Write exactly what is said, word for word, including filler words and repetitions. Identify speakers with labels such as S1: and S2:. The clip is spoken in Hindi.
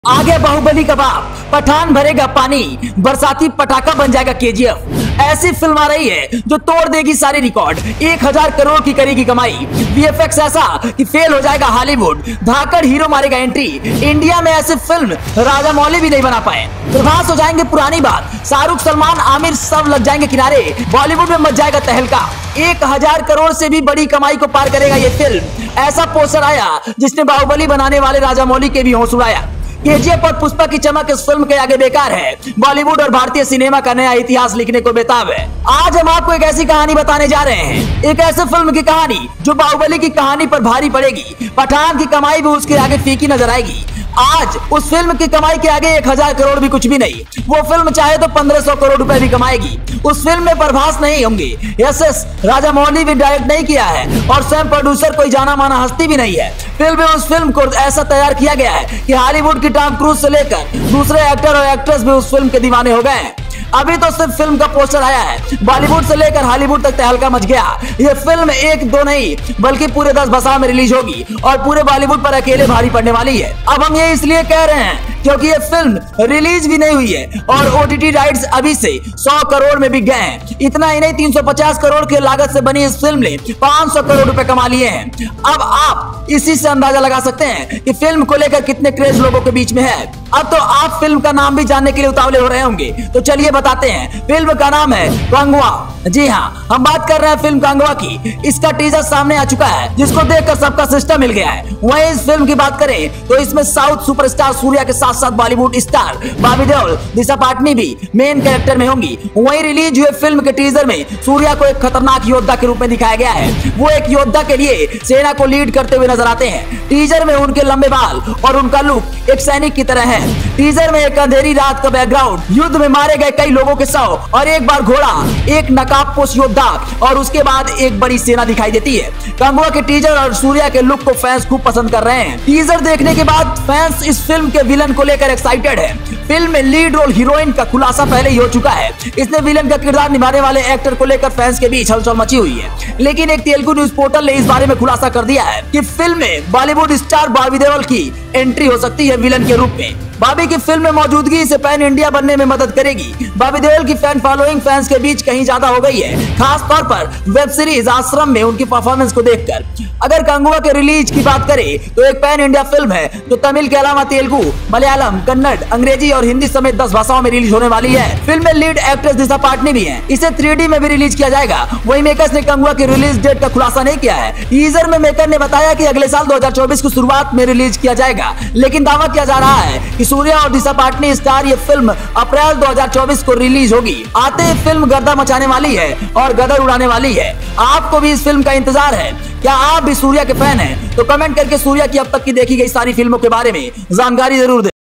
S1: आ गया बाहुबली का बाप, पठान भरेगा पानी, बरसाती पटाखा बन जाएगा केजीएफ। ऐसी फिल्म आ रही है जो तोड़ देगी सारे रिकॉर्ड, एक हजार करोड़ की करेगी कमाई। वीएफएक्स ऐसा कि फेल हो जाएगा हॉलीवुड, धाकड़ हीरो मारेगा एंट्री। इंडिया में ऐसी फिल्म राजा मौली भी नहीं बना पाए। प्रभास हो जाएंगे पुरानी बात, शाहरुख, सलमान, आमिर सब लग जाएंगे किनारे। बॉलीवुड में मच जाएगा तहलका, एक हजार करोड़ से भी बड़ी कमाई को पार करेगा ये फिल्म। ऐसा पोस्टर आया जिसने बाहुबली बनाने वाले राजा मौली के भी होश उड़ाया। केजीएफ और पुष्पा की चमक इस फिल्म के आगे बेकार है। बॉलीवुड और भारतीय सिनेमा का नया इतिहास लिखने को बेताब है। आज हम आपको एक ऐसी कहानी बताने जा रहे हैं, एक ऐसे फिल्म की कहानी जो बाहुबली की कहानी पर भारी पड़ेगी। पठान की कमाई भी उसके आगे फीकी नजर आएगी। आज उस फिल्म की कमाई के आगे एक हजार करोड़ भी कुछ भी नहीं। वो फिल्म चाहे तो पंद्रह सौ करोड़ रुपए भी कमाएगी। उस फिल्म में प्रभास नहीं होंगे, यस यस राजा मौली भी डायरेक्ट नहीं किया है और स्वयं प्रोड्यूसर कोई जाना माना हस्ती भी नहीं है। फिल्म में उस फिल्म को ऐसा तैयार किया गया है कि हॉलीवुड की टॉम क्रूज से लेकर दूसरे एक्टर और एक्ट्रेस भी उस फिल्म के दीवाने हो गए। अभी तो सिर्फ फिल्म का पोस्टर आया है, बॉलीवुड से लेकर हॉलीवुड तक तहलका मच गया। ये फिल्म एक दो नहीं बल्कि पूरे दस भाषाओं में रिलीज होगी और पूरे बॉलीवुड पर अकेले भारी पड़ने वाली है। अब हम ये इसलिए कह रहे हैं क्योंकि ये फिल्म रिलीज भी नहीं हुई है और ओटीटी राइट्स अभी से सौ करोड़ में बिक गए हैं। इतना ही नहीं, तीन सौ पचास करोड़ की लागत से बनी इस फिल्म ने पाँच सौ करोड़ रुपए कमा लिए हैं। अब आप इसी से अंदाजा लगा सकते हैं कि फिल्म को लेकर कितने क्रेज लोगों के बीच में है। अब तो आप फिल्म का नाम भी जानने के लिए उतावले हो रहे होंगे, तो चलिए बताते हैं। फिल्म का नाम है कंगुआ। जी हाँ, हम बात कर रहे हैं फिल्म कंगुआ की। इसका टीजर सामने आ चुका है जिसको देखकर सबका सिस्टम मिल गया है। वहीं इस फिल्म की बात करें तो इसमें साउथ सुपरस्टार सूर्या के साथ साथ बॉलीवुड स्टार बॉबी देओल, दिशा पाटनी भी मेन कैरेक्टर में होंगी। वहीं रिलीज हुए फिल्म के टीजर में सूर्या को एक खतरनाक योद्धा के रूप में दिखाया गया है। वो एक योद्धा के लिए सेना को लीड करते हुए नजर आते हैं। टीजर में उनके लंबे बाल और उनका लुक एक सैनिक की तरह है। टीजर में एक अंधेरी रात का बैकग्राउंड, युद्ध में मारे गए कई लोगों के शव और एक बार घोड़ा, एक नकाबपोश योद्धा और उसके बाद एक बड़ी सेना दिखाई देती है। कंगुआ के टीजर और सूर्या के लुक को फैंस खूब पसंद कर रहे हैं। टीजर देखने के बाद फैंस इस फिल्म के विलन को लेकर एक्साइटेड है। फिल्म में लीड रोल हीरोइन का खुलासा पहले ही हो चुका है। इसने विलन का किरदार निभाने वाले एक्टर को लेकर फैंस के बीच हलचल मची हुई है। लेकिन एक तेलुगु न्यूज पोर्टल ने इस बारे में खुलासा कर दिया है कि फिल्म में बॉलीवुड स्टार बॉबी देओल की एंट्री हो सकती है विलन के रूप में। बॉबी की फिल्म में मौजूदगी इसे पैन इंडिया बनने में मदद करेगी। बॉबी देओल की फैन फॉलोइंग फैंस के बीच कहीं ज्यादा हो गई है, खास तौर पर वेब सीरीज आश्रम में उनकी परफॉर्मेंस को देखकर। अगर कंगुआ के रिलीज की बात करें तो एक पैन इंडिया फिल्म है जो तमिल के अलावा तेलुगु, मलयालम, कन्नड़, अंग्रेजी और हिंदी समेत दस भाषाओं में रिलीज होने वाली है। फिल्म में लीड एक्ट्रेस दिशा पाटनी भी है। इसे थ्री डी में भी रिलीज किया जाएगा। वही मेकर्स ने कंगुआ की रिलीज डेट का खुलासा नहीं किया है। टीजर में मेकर ने बताया कि अगले साल दो हजार चौबीस की शुरुआत में रिलीज किया जाएगा, लेकिन दावा किया जा रहा है कि सूर्या और दिशा पाटनी स्टार ये फिल्म अप्रैल दो हजार चौबीस को रिलीज होगी। आते ही फिल्म गर्दा मचाने वाली है और गदर उड़ाने वाली है। आपको भी इस फिल्म का इंतजार है? क्या आप भी सूर्या के फैन हैं? तो कमेंट करके सूर्या की अब तक की देखी गई सारी फिल्मों के बारे में जानकारी जरूर दें।